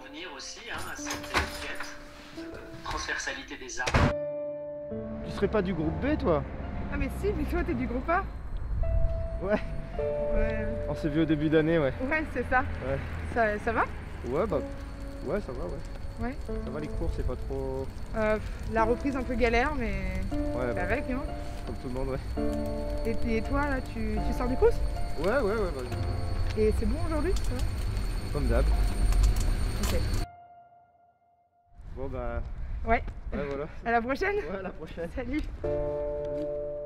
convenir aussi à cette étiquette de transversalité des arts. Tu serais pas du groupe B, toi? Ah mais si, mais toi t'es du groupe A? Ouais. Ouais, On s'est vu au début d'année, ouais. ouais c'est ça. Ouais. Ça va? Ouais, bah. Ouais, ça va, ouais. Ouais. Ça va, les cours, c'est pas trop. La reprise un peu galère, mais Ouais, bah, avec, hein. comme tout le monde, ouais. Et toi là, tu sors du course? Ouais, bah. Et c'est bon aujourd'hui, ça va? Comme d'hab. Ok. Bon, bah. Ouais. Ouais, voilà. À la prochaine. Ouais, à la prochaine. Salut.